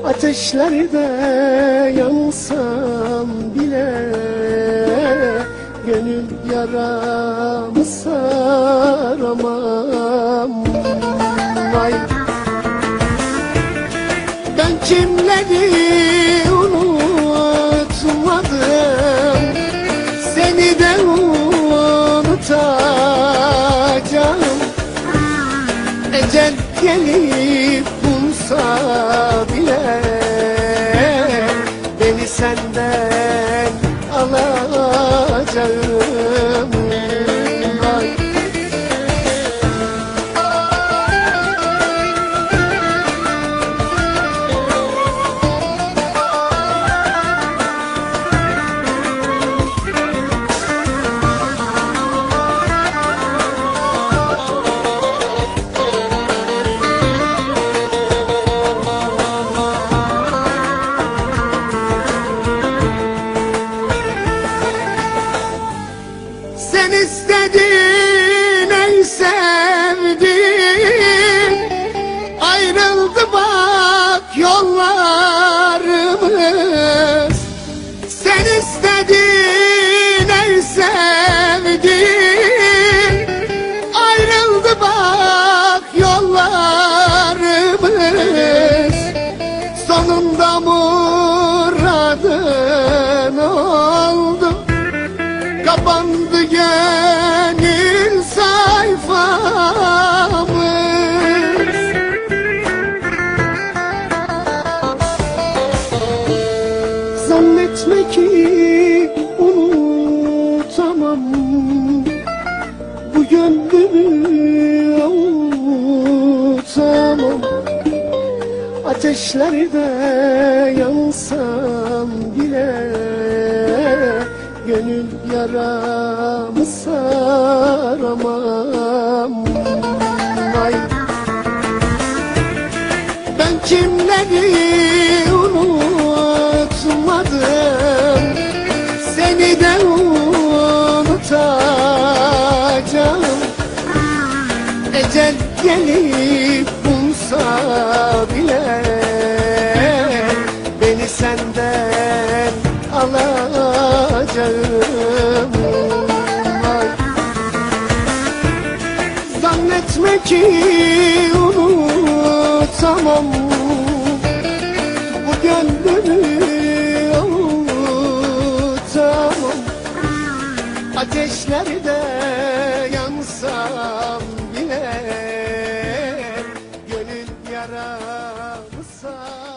Ateşlerde yansam bile gönül yaramı saramam. Vay, ben kimleri unutmadım, seni de unutacağım. Ecel gelip bulsa bile beni senden alacağım. Vay. Sen istedin ey sevdim, ayrıldı bak yollarımız. Sen istedin ey sevdim, ayrıldı bak yollarımız. Sonunda muradın oldu, kapandı gönül sayfamız. Zannetme ki unutamam, bu gönlümü avutamam. Ateşlerde yansam bile gönül yaramı saramam. Vay, ben kimleri unutmadım, seni de unutacağım. Ecel gelip bulsa bile beni senden alacağım. Vay. Zannetme ki unutamam, bu gönlümü avutamam. Ateşlerde yansam bile gönül yaramı